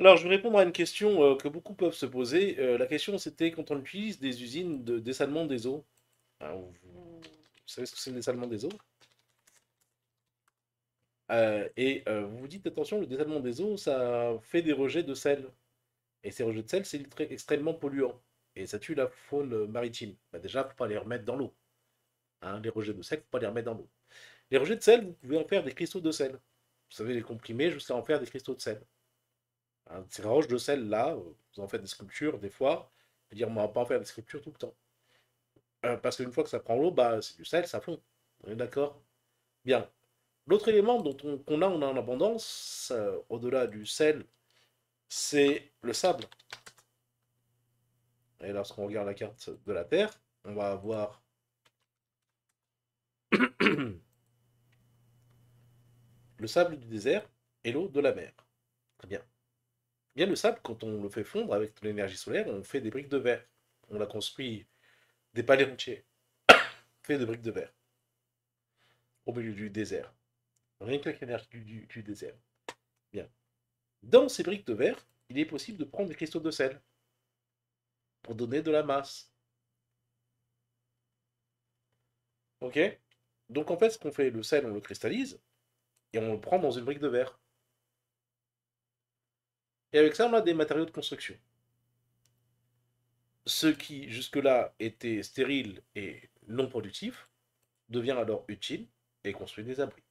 Alors, je vais répondre à une question que beaucoup peuvent se poser. La question, c'était quand on utilise des usines de dessalement des eaux. Hein, vous savez ce que c'est le dessalement des eaux? Vous vous dites, attention, le dessalement des eaux, ça fait des rejets de sel. Et ces rejets de sel, c'est extrêmement polluant. Et ça tue la faune maritime. Bah déjà, faut pas les remettre dans l'eau. Hein, les rejets de sel, faut pas les remettre dans l'eau. Les rejets de sel, vous pouvez en faire des cristaux de sel. Vous savez, les comprimer jusqu'à en faire des cristaux de sel. Hein, ces roches de sel-là, vous en faites des sculptures des fois. Je veux dire, on va pas en faire des sculptures tout le temps. Parce qu'une fois que ça prend l'eau, bah, c'est du sel, ça fond. On est d'accord? Bien. L'autre élément qu'on a, on a en abondance, au-delà du sel, c'est le sable. Et lorsqu'on regarde la carte de la Terre, on va avoir le sable du désert et l'eau de la mer. Très bien. Bien le sable, quand on le fait fondre avec de l'énergie solaire, on fait des briques de verre. On a construit des palais entiers faits de briques de verre au milieu du désert. Rien que avec l'énergie du désert. Bien. Dans ces briques de verre, il est possible de prendre des cristaux de sel pour donner de la masse. Ok? Donc en fait, ce qu'on fait, le sel, on le cristallise et on le prend dans une brique de verre. Et avec ça, on a des matériaux de construction. Ce qui jusque-là était stérile et non productif devient alors utile et construit des abris.